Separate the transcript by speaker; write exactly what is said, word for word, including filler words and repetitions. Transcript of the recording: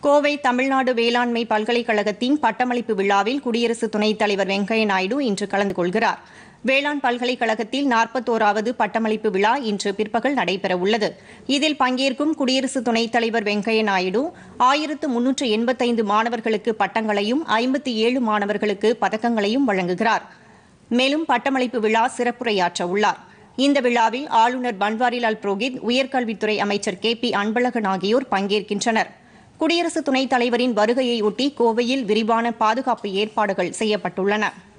Speaker 1: கோவை தமிழ்நாடு வேளாண்மை பல்கலைக்கழகத்தின் பட்டமளிப்பு விழாவில் குடியரசு துணைத் தலைவர் வெங்கையா நாயுடு இன்று கலந்து கொள்கிறார். வேளாண் பல்கலைக்கழகத்தில் நாற்பத்தோராவது பட்டமளிப்பு விழா இன்று பிற்பகல் நடைபெறவுள்ளது. இதில் பங்கேற்கும் குடியரசு துணைத் தலைவர் வெங்கையா நாயுடு ஆயிரத்து முன்னூற்று எண்பத்தைந்து மாணவர்களுக்கு பட்டங்களையும் ஐம்பத்தி ஏழு மாணவர்களுக்கு பதக்கங்களையும் வழங்குகிறார். மேலும் பட்டமளிப்பு விழா சிறப்புரையாற்ற உள்ளார். இந்த விழாவில் ஆளுநர் பன்வாரிலால் புரோஹித், உயர்கல்வித்துறை அமைச்சர் கே பி அன்பழகன் ஆகியோர் பங்கேற்கின்றனர். குடியரசு துணைத் தலைவரின் வருகையொட்டி கோவையில் விரிவான பாதுகாப்பு ஏற்பாடுகள் செய்யப்பட்டுள்ளன.